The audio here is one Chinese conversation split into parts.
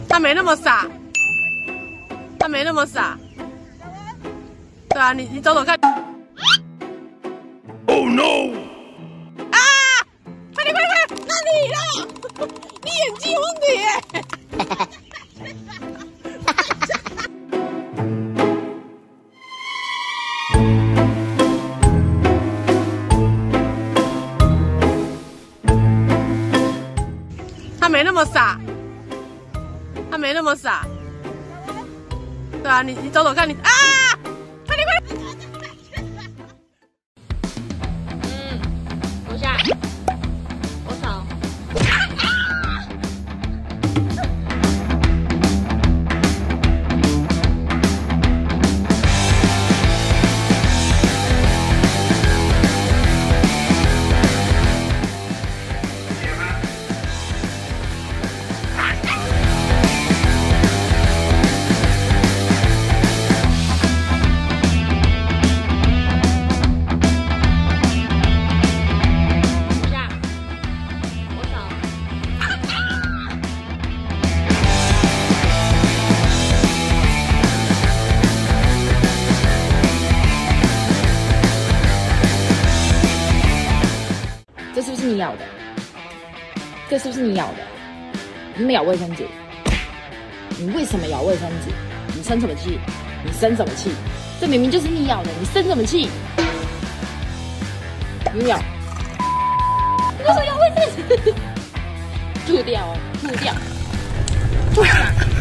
他没那么傻，他没那么傻。对啊，你走走看。Oh no！ 啊！快点快点快点，那你啦！你演技有问题耶！他没那么傻，他没那么傻。对啊，你走走看，你啊！快点快点！ 多下，多少？这是不是你咬的？这是不是你咬的？你没咬卫生纸？你为什么咬卫生纸？你生什么气？你生什么气？这明明就是你咬的，你生什么气？你咬？你为什么咬卫生纸？吐掉哦，吐掉！吐掉！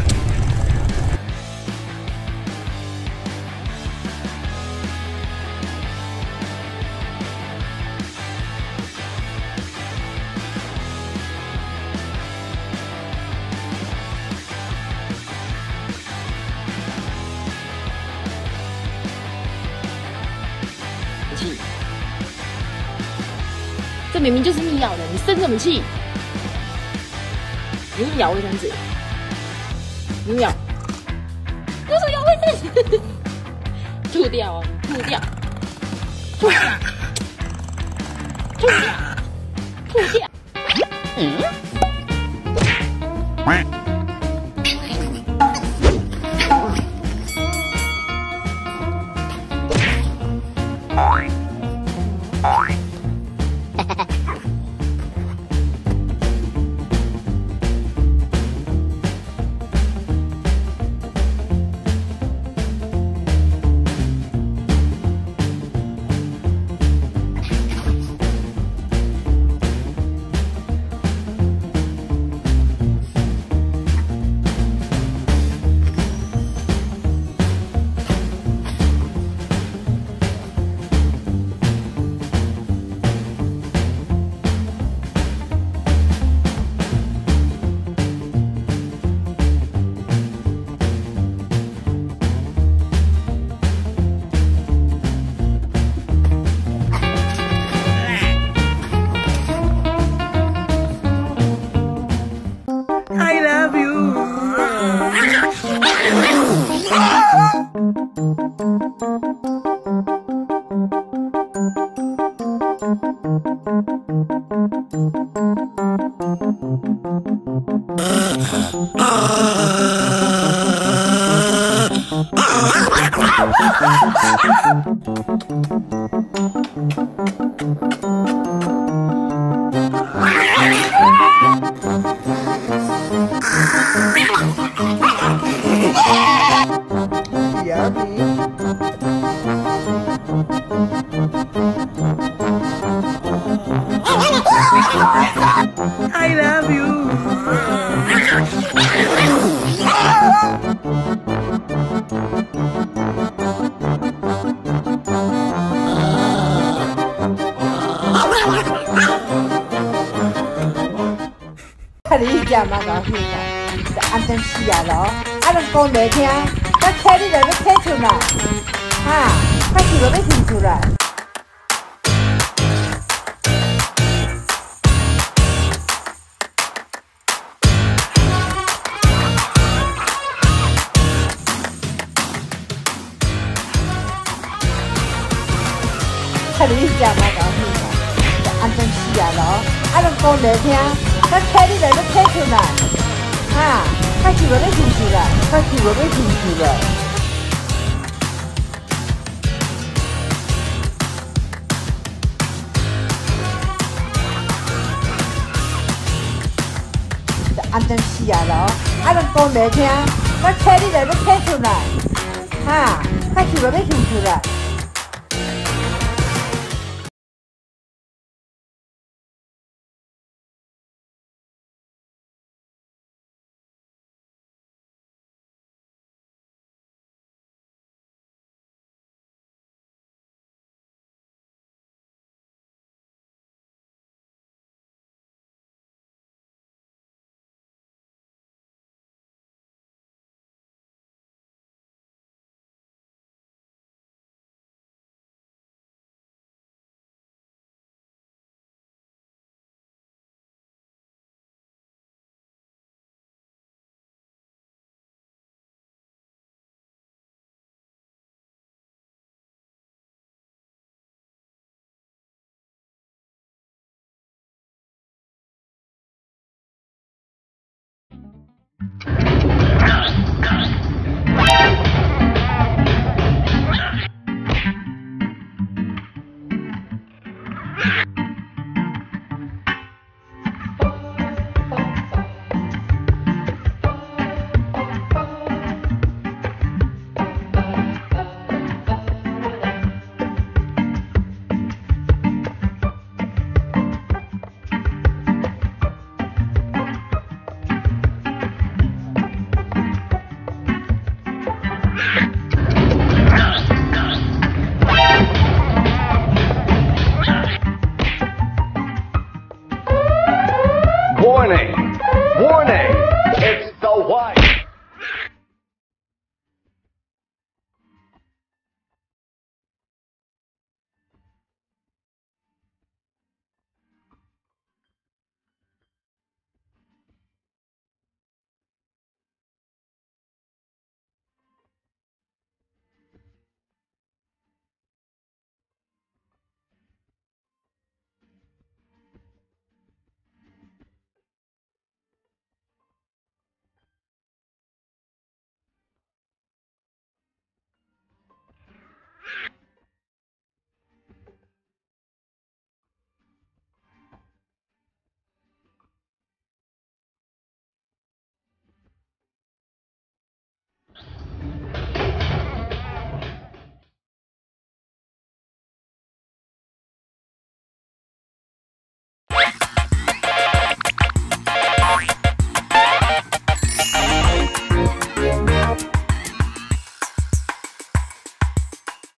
气，这明明就是你咬的，你生什么气？你咬卫生纸，你咬，为什么咬卫生纸？吐掉哦，吐掉，吐掉，吐掉，吐掉。 I love you。I love you。 看你只嘛搞死啦，就安全死啊咯！啊，拢讲袂听，我车你就要退出来，哈，我是要退出来。看你只嘛搞死啦，就安全死啊咯！啊，拢讲袂听。我车你就要退出来，哈！我是去了，要停去了，快去了，要停去了。安全死啊咯！啊，人讲袂听，我车你来要开出来，哈，快去了，要停出来。 Warning! Warning! It's the white!